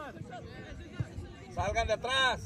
Salgan de atrás.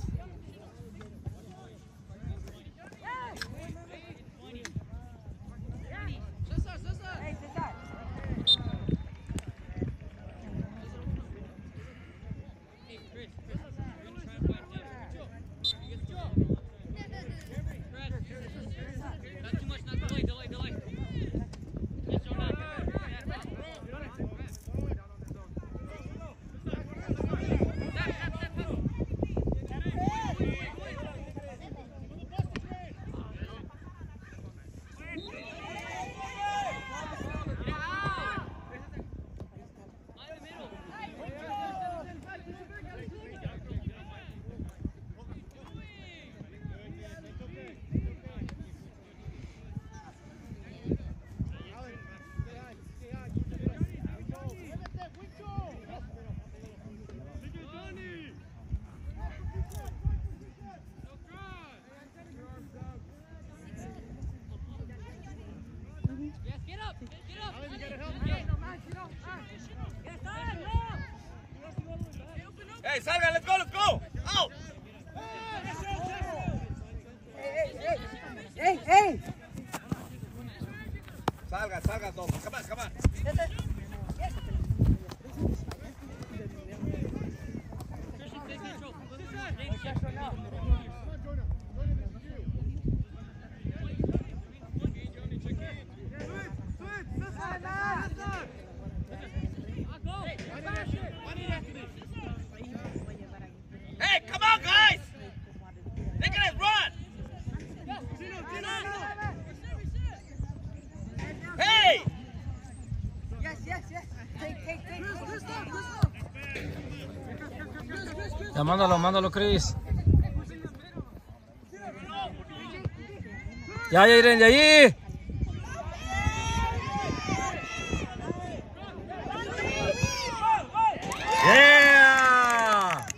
Hey, salgan, let's go, let's go. Out. Hey. Salgan todos. Come on. Hey, come on, guys! They're gonna run! Hey! Yes. Take. Ya, mándalo, Chris. Ya, Irene, de allí. Yeah!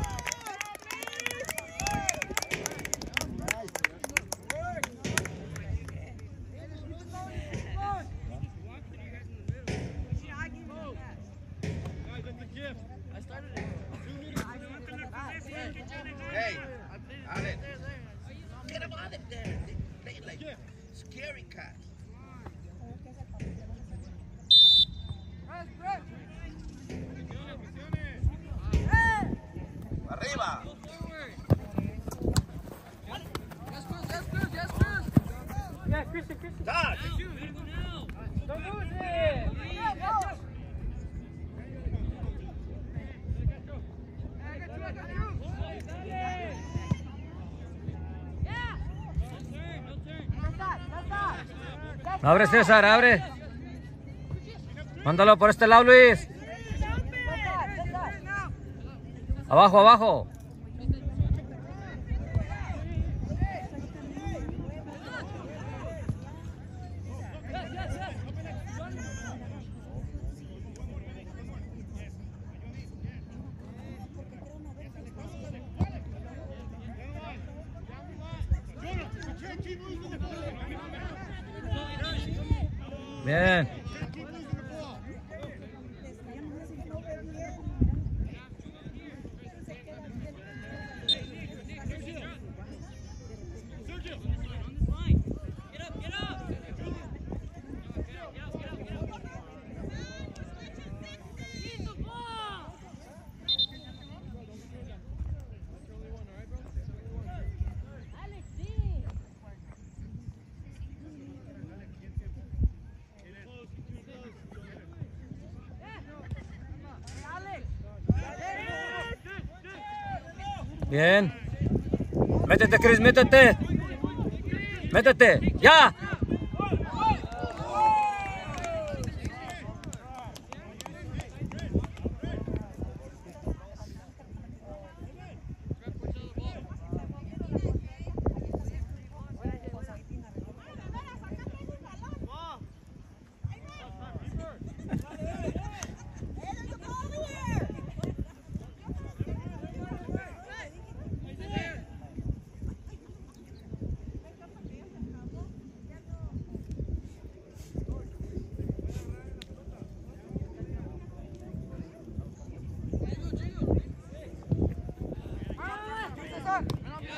Hey, Alex, get them out of there. They like scary cats. Arriba. Yeah, Christian. Touch. Don't lose it. Abre, César, abre. Mándalo por este lado, Luis. Abajo. Bien. Bien. Métete, Chris, métete. ¡Ya!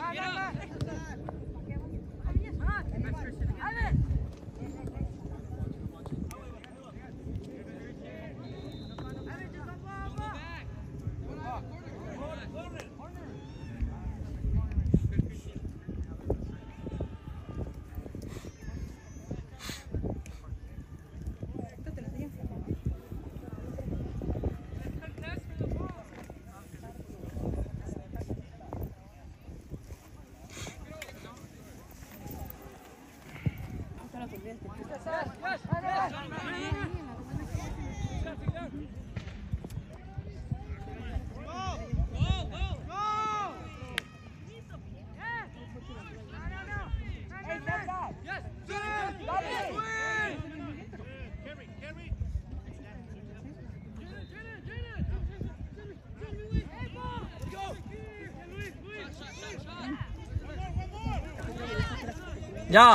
Ya.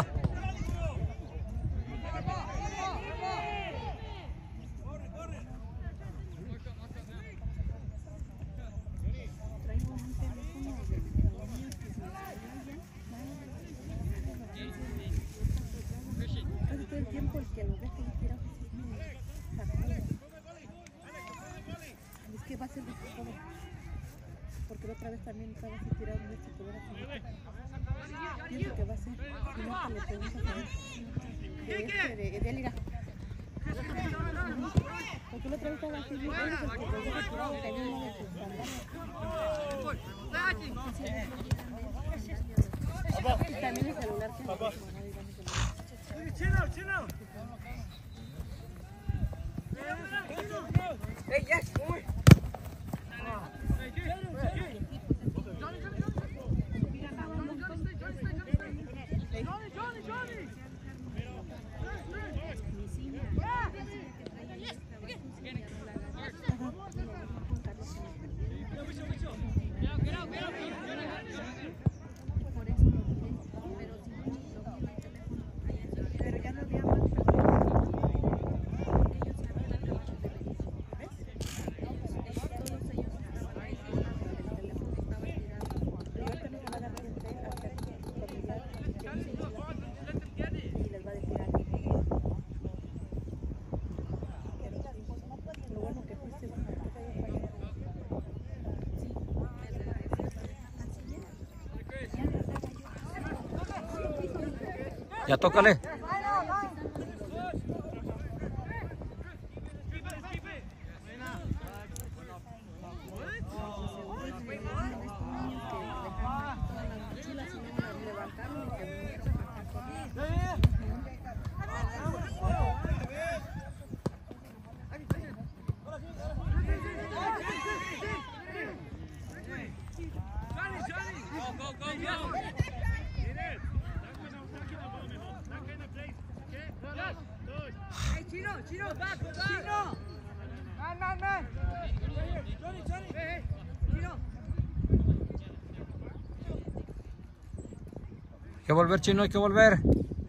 Todo el tiempo el que nos deja ir tirados es que va a ser de todo. Porque la otra vez también estaba así tirado en este color así. Pienso que va a ser, si no te le preguntas a él, de Elira. Porque la otra vez estaba así, yo creo que los deja tirados también no de sus pantalones. Y también el celular que Hey, yes, boy. pero ya no había más. Ya tócale. Hey, Chino, back, Chino. Man. Johnny. Hey, Chino. Hay que volver, Chino, hay que volver.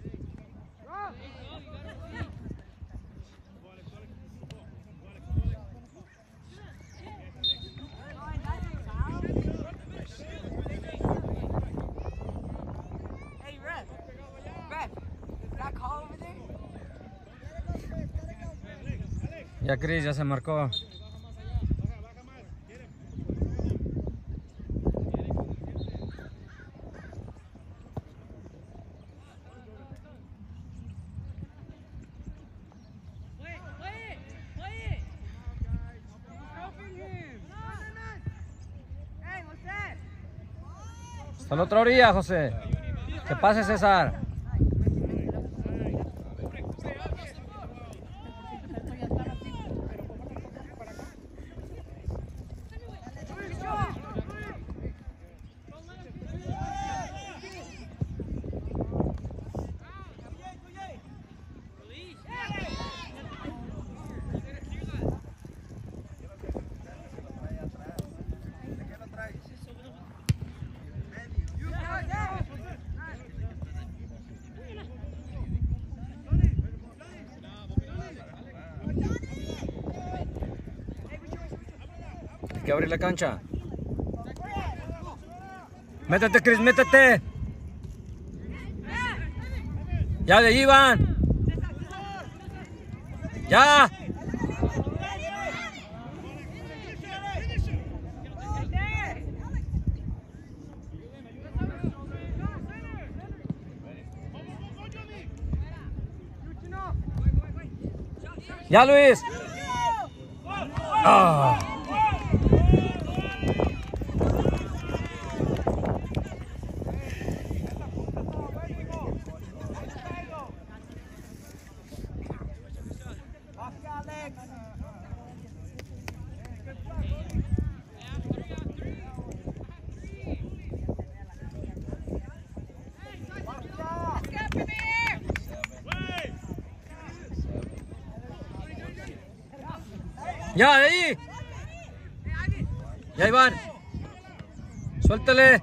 Hey, Red, that call over there? Ya Chris, ya se marcó. Play it. Open him. Hey, what's that? Hasta la otra orilla, José. Que pase César. Hay que abrir la cancha. Métete, Chris, métete. Ya de ahí van. Ya. Ya, Luis. Ah. Ya, de ahí. Ya, Iván. Suéltale.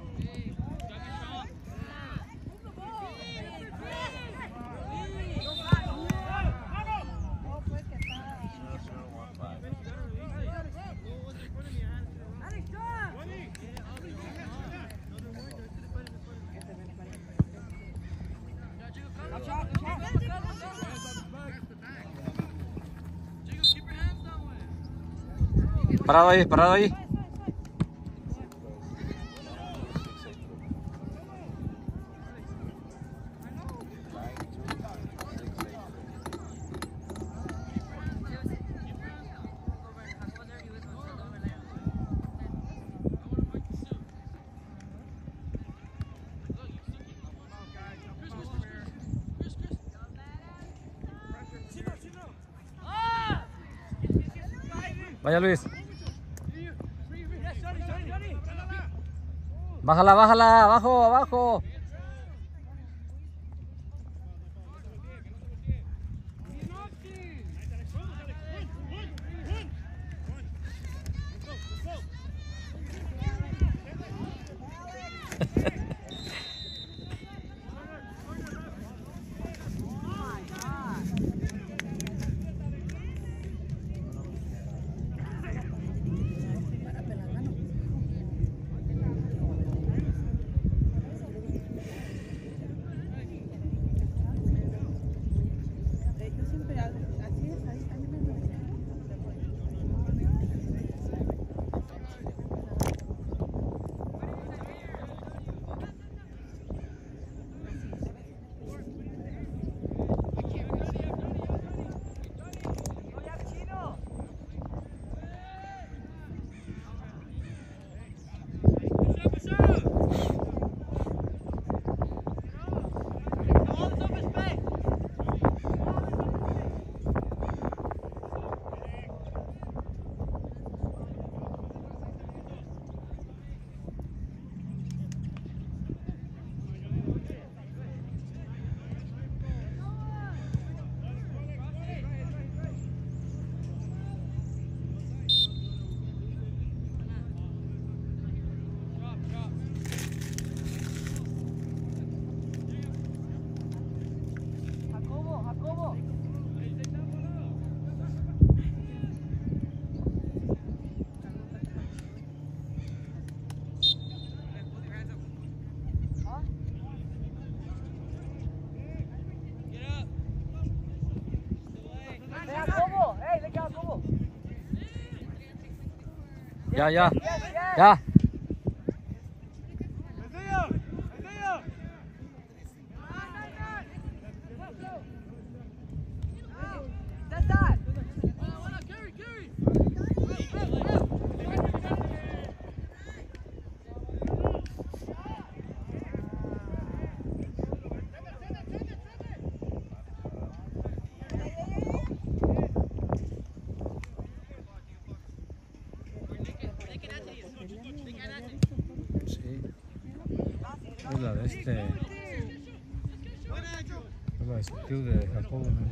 Parado ahí, parado ahí. Vaya, Luis. Bájala, bájala, abajo, abajo. Ya, ya, ya. Sí. Es la de este. Es la skill de Jacobo, ¿no?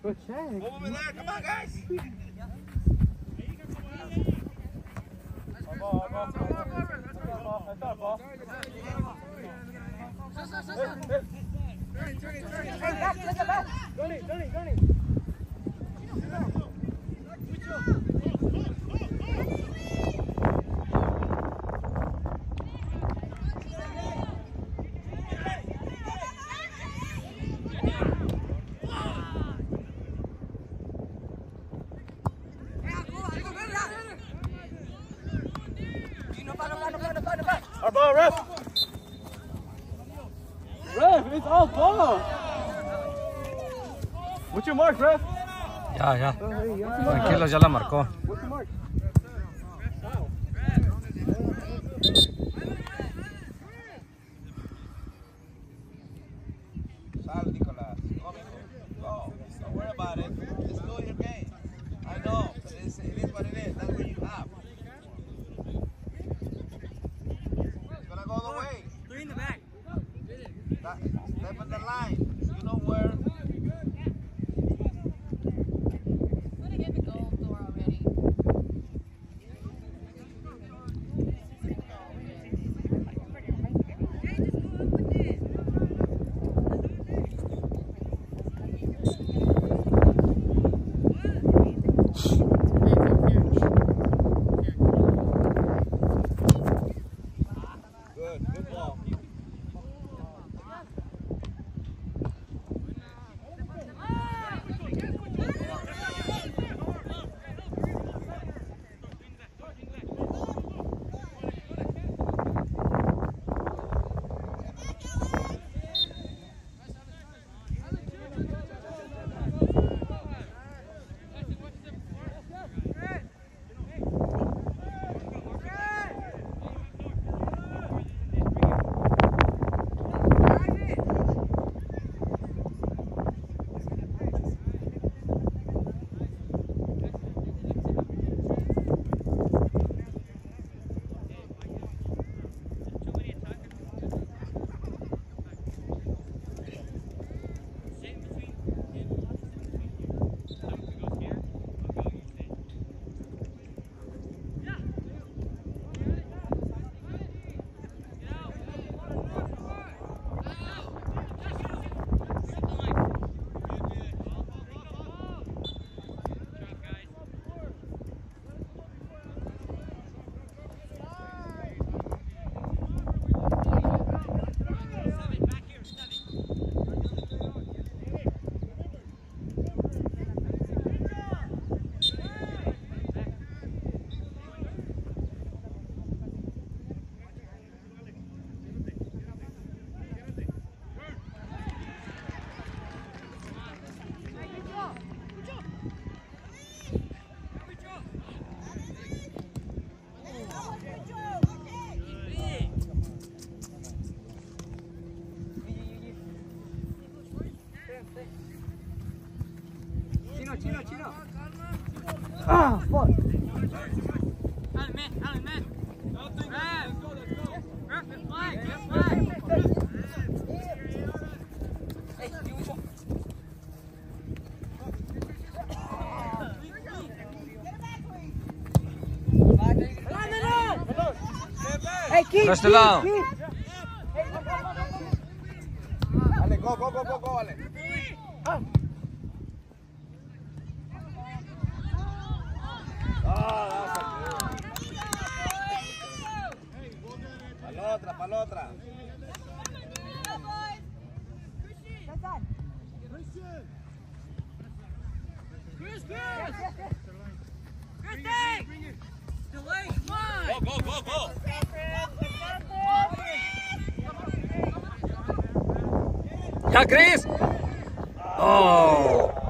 Good check. Move over there. Come on, guys. Our ball, ref. Ref, it's all ball. What's your mark, ref? Ya, ya. Tranquilo, ya la marcó. What's your mark? Sal, Nicolas. Go. Don't worry about it. Just do your game. I know. But it is what it is. That's what you have. It's gonna go the way. 3 in the back. Step in the line. You know where. Good ball. Chino. Ah, fuck. Alan, man. Ref, flag. Hey, keep. Press the down. Ale, go, Ale. Para la otra. Go. ¡Ya, Chris! ¡Oh!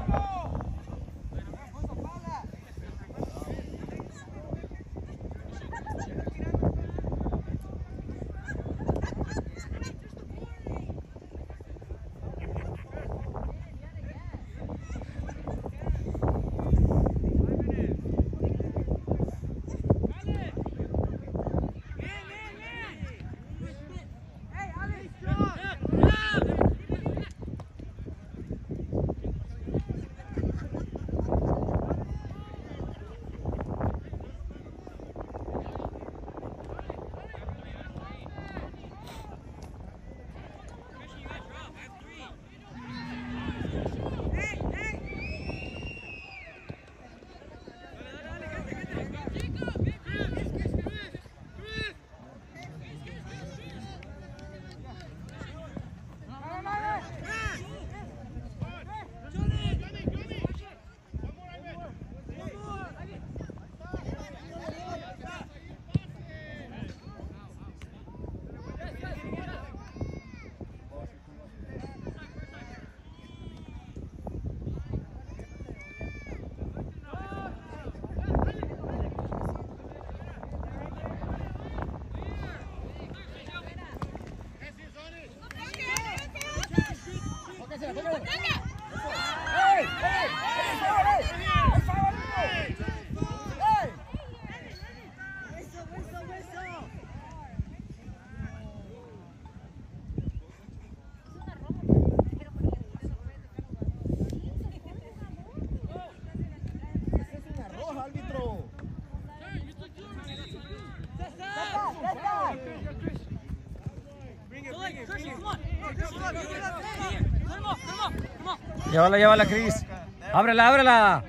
Llévala, llévala, Cris. Ábrela, ábrela.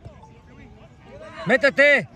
Métete.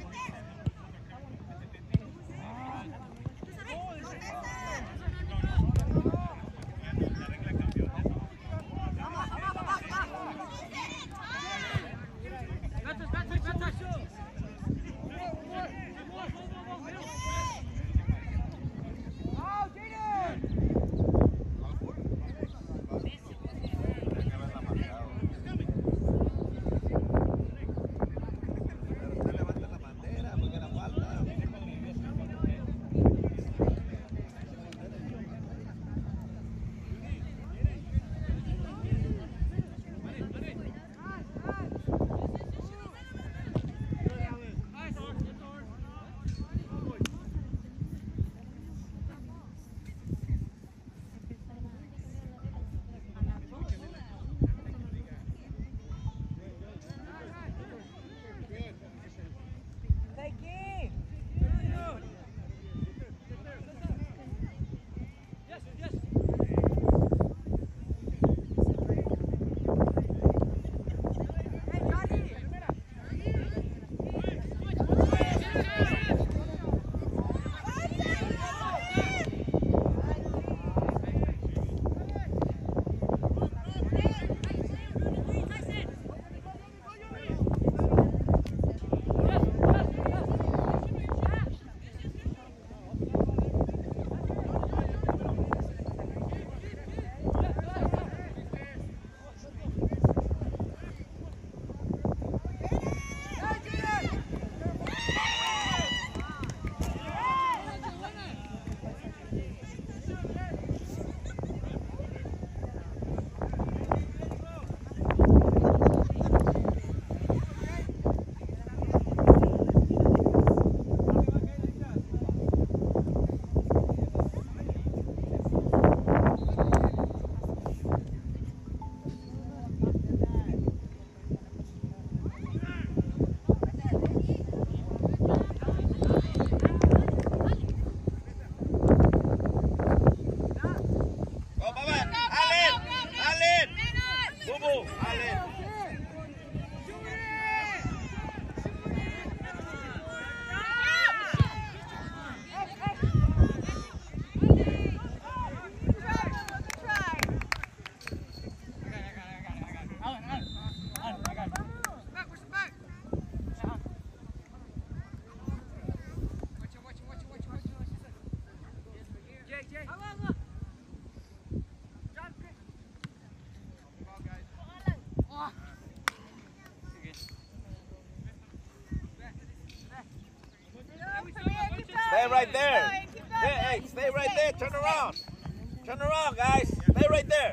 Stay right there. Hey, stay right there. Turn around. Turn around, guys. Stay right there.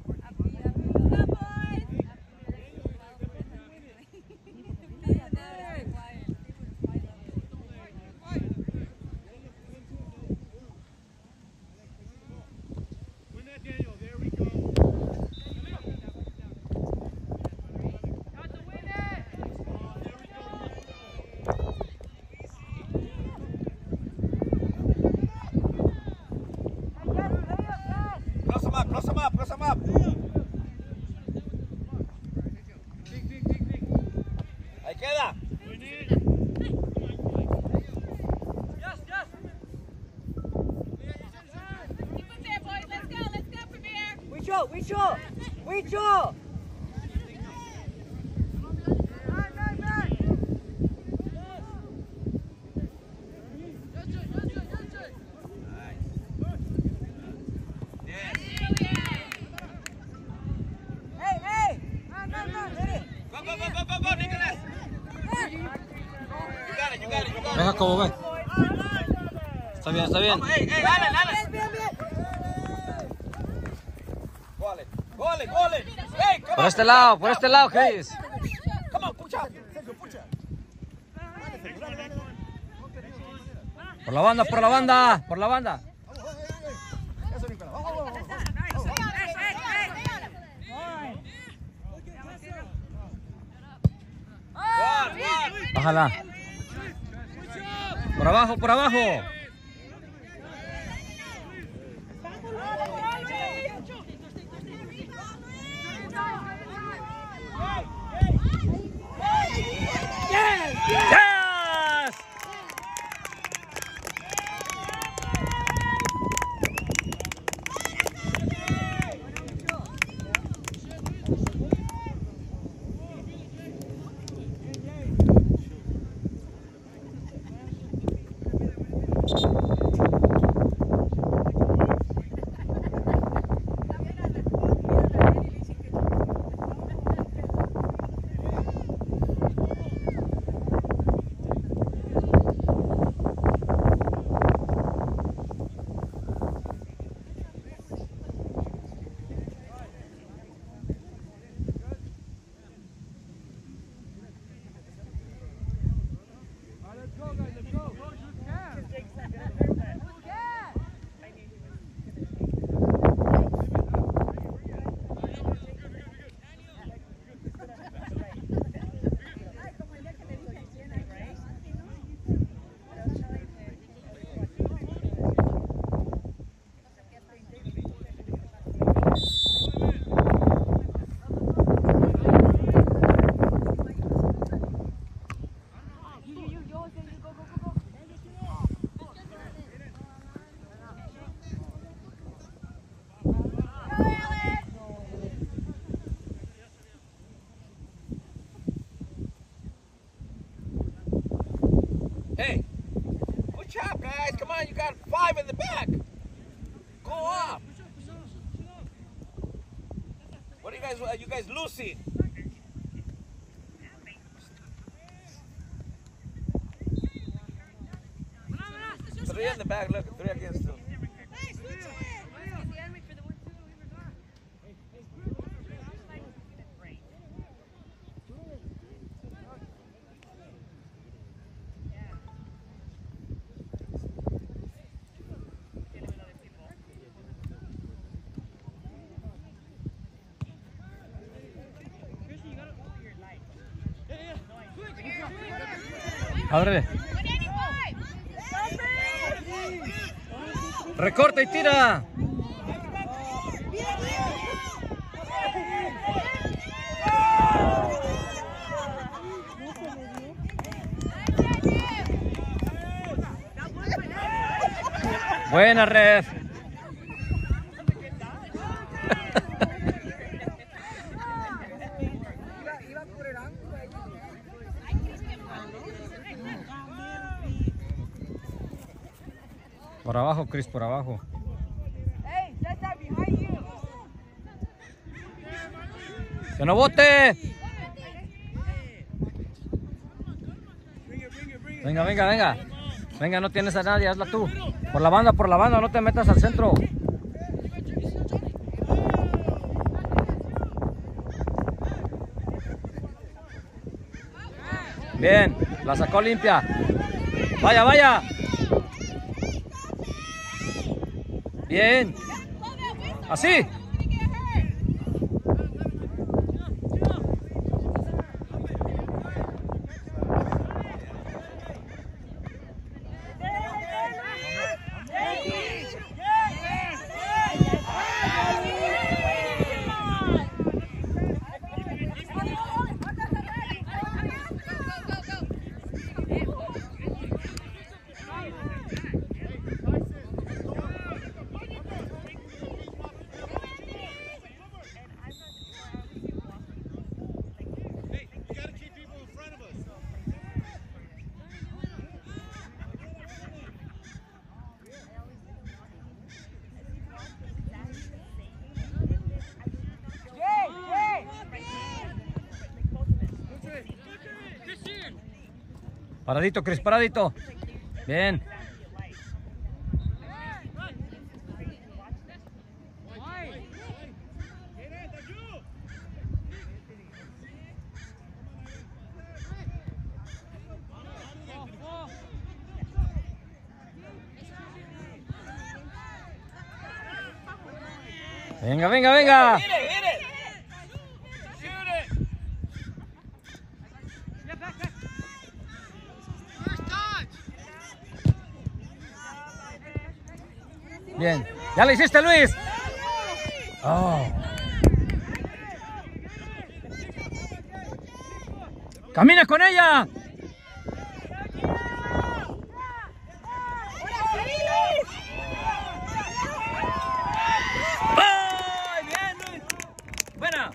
Close him up, close him up. Ahí queda. Yes, yes. Keep it there, boys. Let's go from here. We draw. Go, Nicholas. You got it. Ven, Jacobo, ven. Está bien, está bien. Hey, Alan. Go, Alex. Hey, come on. Por este lado, Chris. Come on, push up. Por la banda. Bájala. Por abajo. Hey, good job, guys. Come on, you got 5 in the back. Go up. What are you guys losing? 3 in the back, look, 3 against 2. Ábrele. Recorta y tira. Buena red. Por abajo, Chris, por abajo. ¡Que no bote! Venga, venga, venga. Venga, no tienes a nadie, hazla tú. Por la banda, no te metas al centro. Bien, la sacó limpia. Vaya, vaya. Bien. Así. Paradito, Chris, paradito. Bien. Venga, venga, venga. Bien. ¿Ya lo hiciste, Luis? Oh. ¡Camina con ella! ¡Oh! ¡Bien, Luis! ¡Buena!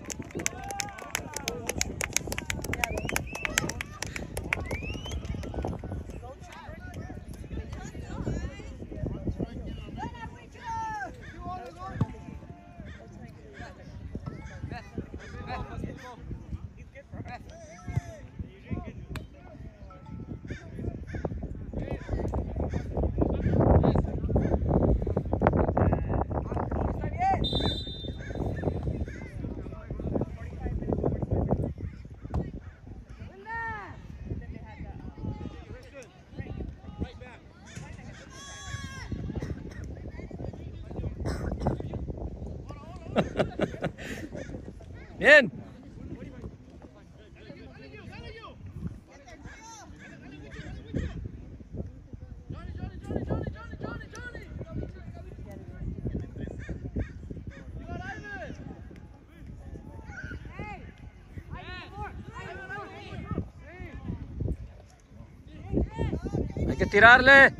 Bien. Hay que tirarle.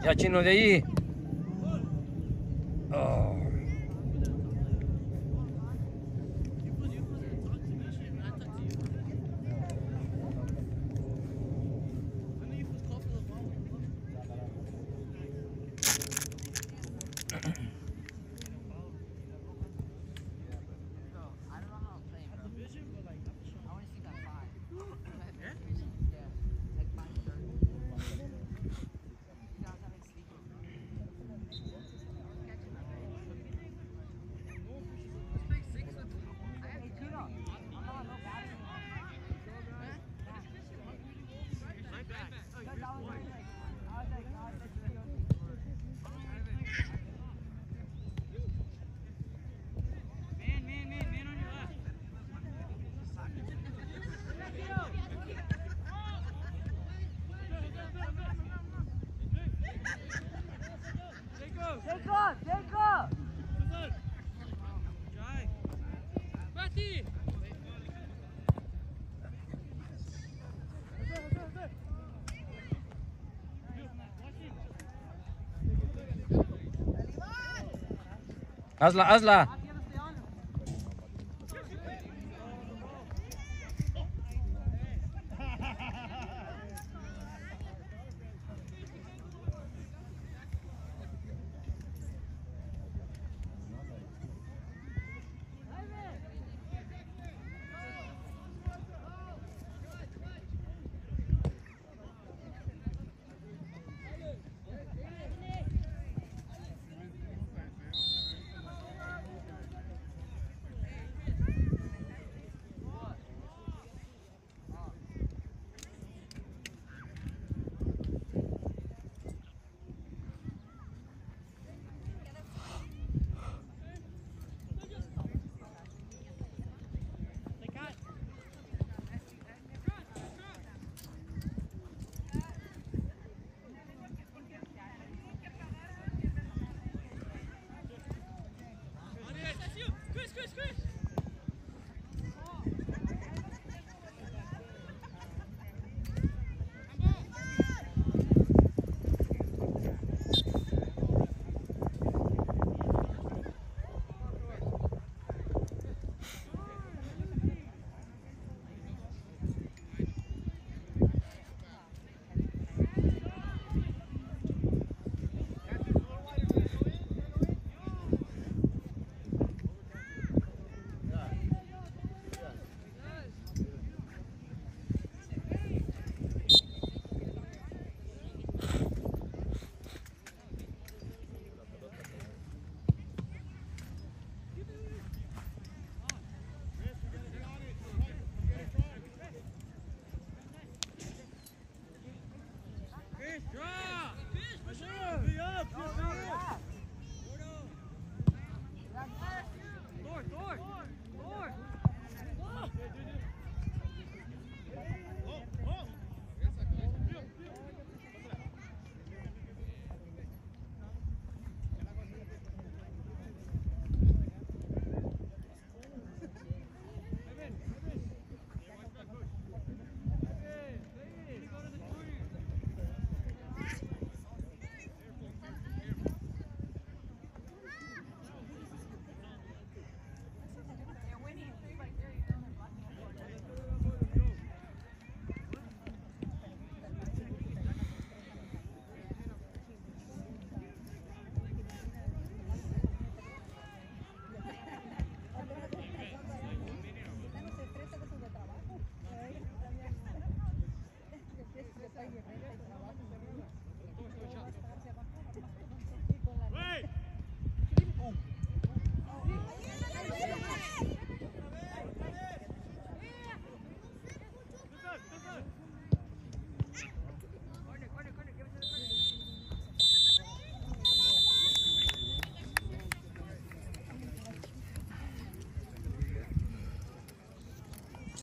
Ya, Chino, de ahí. Oh. Jacob, Jacob. Matty! Hazla, hazla.